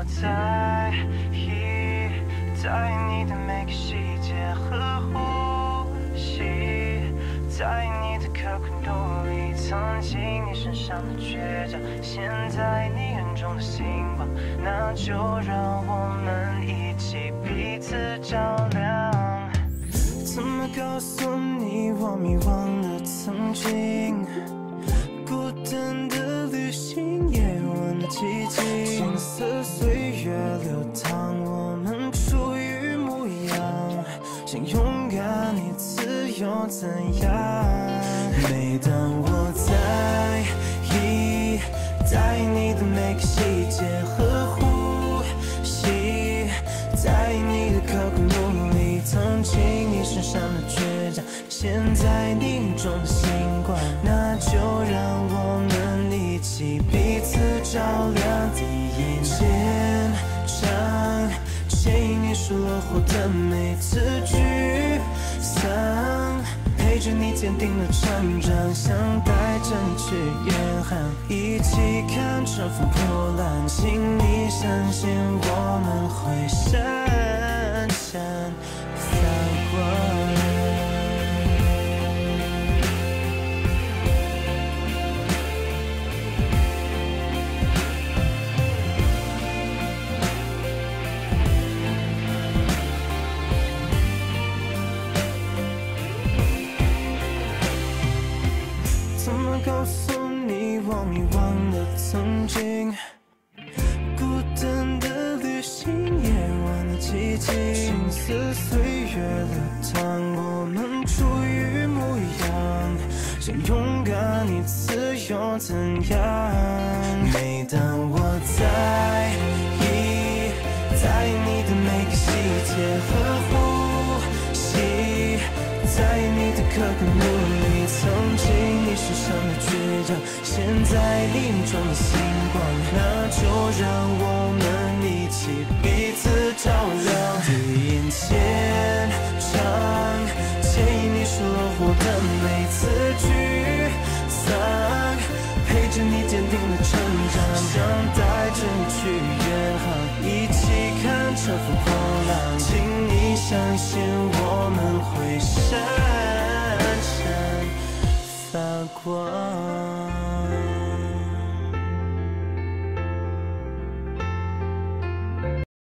在意，在意你的每个细节和呼吸，在意你的刻苦努力，曾经你身上的倔强，现在你眼中的星光，那就让我们一起彼此照亮。怎么告诉你我迷惘了曾经？孤单的旅行，夜晚的寂静，青涩岁月流淌，我们初遇模样，想勇敢一次又怎样？每当我在意，在意你的每个细节和呼吸，在意你的刻苦努力，曾经你身上的倔强，现在你眼中的星光，那就让我们一起彼此照亮。第一天长，牵引你数落后的每次沮丧，陪着你坚定的成长，想带着你去远航，一起看乘风破浪，请你相信我们会闪闪发光。怎么告诉你我迷惘的曾经？孤单的旅行，夜晚的寂静，青涩岁月流淌，我们初遇模样，想勇敢一次又怎样？每当我在意，在意你的每个细节和呼吸，在意你的刻苦努力，曾经你身上的倔强，现在你眼中的星光，那就让我们一起彼此照亮。对眼前长，牵引你数落后的每次沮丧，陪着你坚定的成长，想带着你去远航，一起看乘风破